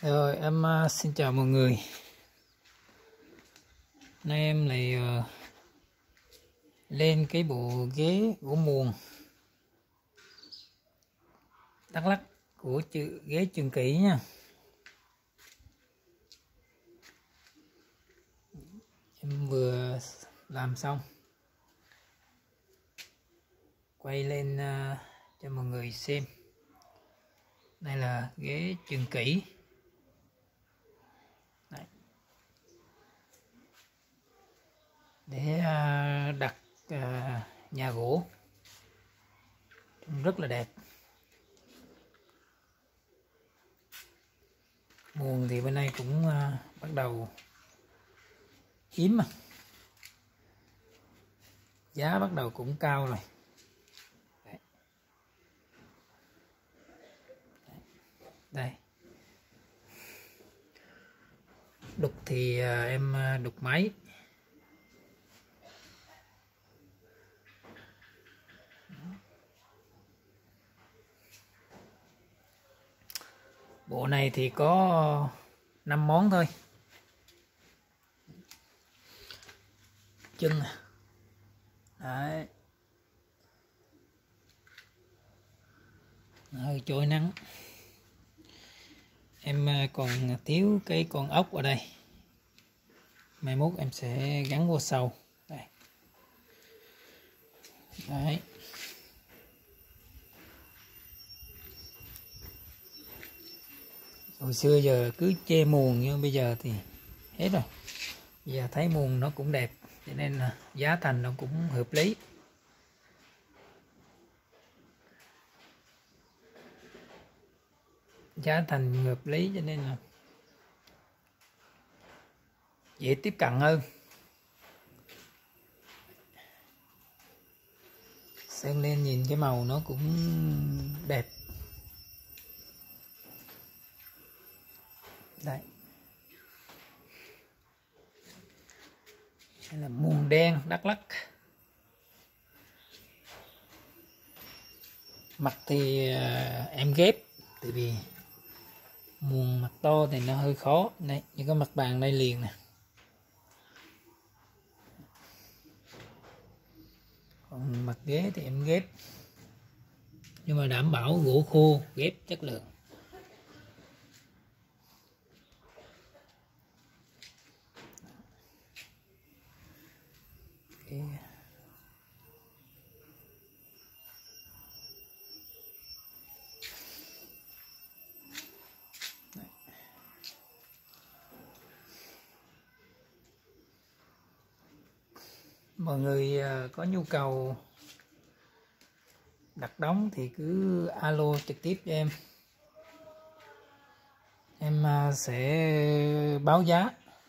Rồi em xin chào mọi người. Nay em lại lên cái bộ ghế gỗ muồn Đắk Lắk của ghế Trường Kỷ nha. Em vừa làm xong, quay lên cho mọi người xem. Đây là ghế Trường Kỷ. Đấy. Để đặt nhà gỗ, rất là đẹp. Muồn thì bên đây cũng bắt đầu hiếm mà, giá bắt đầu cũng cao rồi. Đấy. Đây, đục thì em đục máy. Bộ này thì có 5 món thôi. Chân đấy, hơi trôi nắng. Em còn thiếu cái con ốc ở đây, mai mốt em sẽ gắn vô sau. Đây. Đấy. Hồi xưa giờ cứ chê muồn, nhưng bây giờ thì hết rồi. Bây giờ thấy muồn nó cũng đẹp, cho nên là giá thành nó cũng hợp lý. Giá thành hợp lý cho nên là dễ tiếp cận hơn. Sơn lên nhìn cái màu nó cũng đẹp. Đây. Đây là muồn đen Đắk Lắk. Mặt thì em ghép, tại vì muồn mặt to thì nó hơi khó. Đây, những cái mặt bàn đây liền nè. Còn mặt ghế thì em ghép, nhưng mà đảm bảo gỗ khô, ghép chất lượng. Okay. Mọi người có nhu cầu đặt đóng thì cứ alo trực tiếp cho em. Em sẽ báo giá.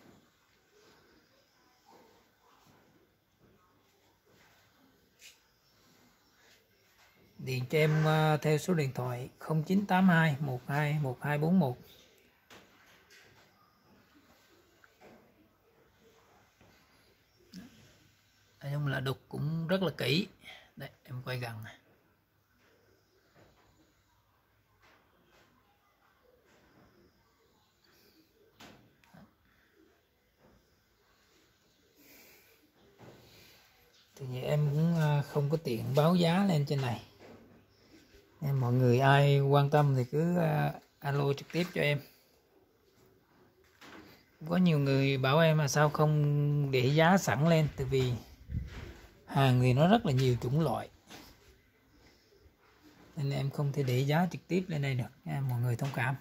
Điện cho em theo số điện thoại 0982 12 1241. Nói chung là đục cũng rất là kỹ. Đây, em quay gần này. Thì em cũng không có tiện báo giá lên trên này. Nên mọi người ai quan tâm thì cứ alo trực tiếp cho em. Có nhiều người bảo em là sao không để giá sẵn lên, tại vì hàng thì nó rất là nhiều chủng loại, nên em không thể để giá trực tiếp lên đây được nha, mọi người thông cảm.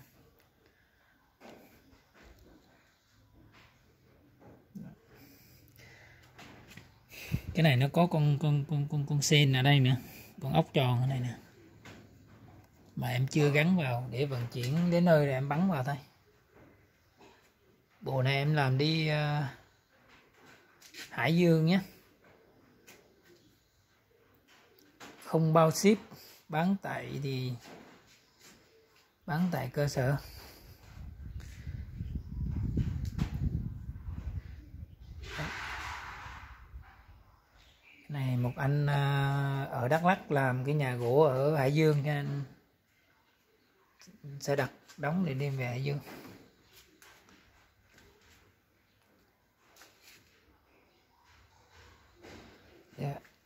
Cái này nó có con sen ở đây nữa, con ốc tròn ở đây nè, mà em chưa gắn vào, để vận chuyển đến nơi rồi em bắn vào thôi. Bộ này em làm đi Hải Dương nhé, không bao ship, bán tại cơ sở. Này một anh ở Đắk Lắk làm cái nhà gỗ ở Hải Dương, cho nên sẽ đặt đóng để đem về Hải Dương.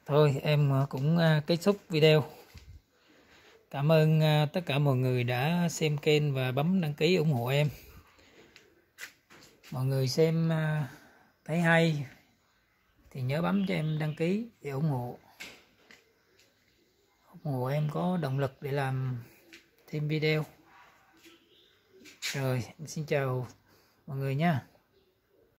Thôi em cũng kết thúc video. Cảm ơn tất cả mọi người đã xem kênh và bấm đăng ký ủng hộ em. Mọi người xem thấy hay thì nhớ bấm cho em đăng ký để ủng hộ em có động lực để làm thêm video. Rồi, em xin chào mọi người nha.